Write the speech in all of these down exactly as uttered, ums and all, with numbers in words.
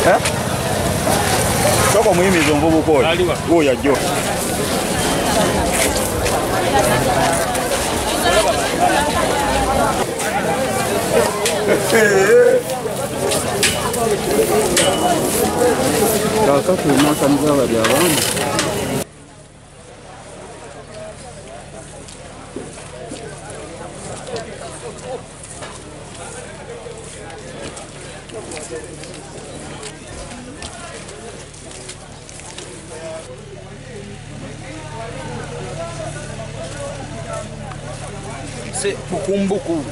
Eh? Soko muhimiza omuvubuka oyo. Oyo ajjo. Kaka kumaka mzaba bya bana. C'est beaucoup beaucoup.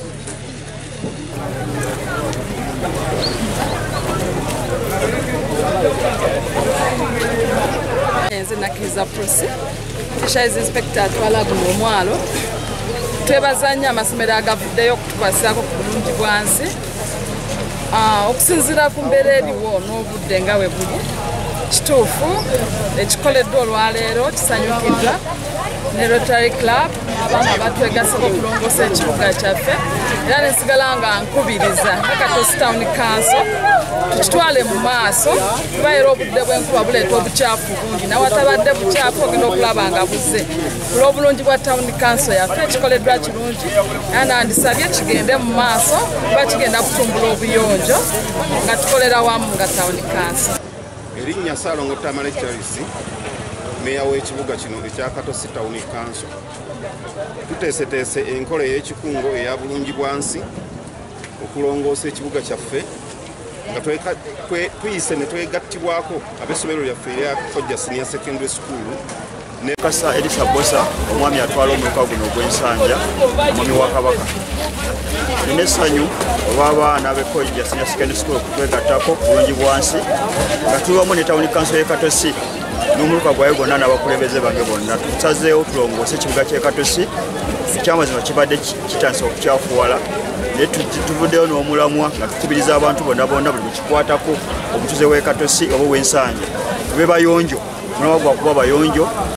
Nze nakiriza prosi Tishayiz inspector atwala guno omwalo twebazanya amasomero agavuddeyo okutukwasako ku Bulungi Bwansi okusinziira ku mbeera eriwo n'obudde nga we buli kituufu ekikoleddwa olwaleero kisanyukiddwa ne Rotary Club abaana batwegasako okulongoosa ekibuga kyaffe era nesigala nga nkubiriza Katosi Town Council tukitwale mu maaso kuba era obudde bw'enkuba buleeta obukyafu bungi nawatabadde bukyafu ogenda okulaba nga buzze olw'obulungi bwa Town Council yaffe ekikoleddwa kirungi era nandisabye kigende mu maaso kuba kigenda kutumbula obuyonjo nga tukolera wamu nga Town Council. Erinnya Ssaalongo Tamale Charles meya w'ekibuga kino ekya Katosi Town Council tuteeseteese enkola ey'ekikungo eya Bulungi Bwansi okulongoosa ekibuga kyaffe nga tuyise ne twegattibwako ab'essomero lyaffe erya Kojja Senior Secondary School ne Kasa Elisa Bosa omwami atwala omwaka guno ogw'ensanja omwami wa Kabaka. Nina essanyu olw'abaana b'e Kojja Senior Secondary School okutwegattako Bulungi Bwansi nga tuli wamu ne Town Council y'e Katosi n'omuluka gwayo gwonna n'abakulembeze bange bonna tusazeewo tulongoose ekibuga ky'e Katosi ekyamazima kibadde kitandise okukyafuwala naye tuvuddeyo n'omulamwa nga tukubiriza abantu bonna bonna buli bukikwatako obutuze w'e Katosi oba w'ensanja tube bayonjo mulamwa gwa kuba bayonjo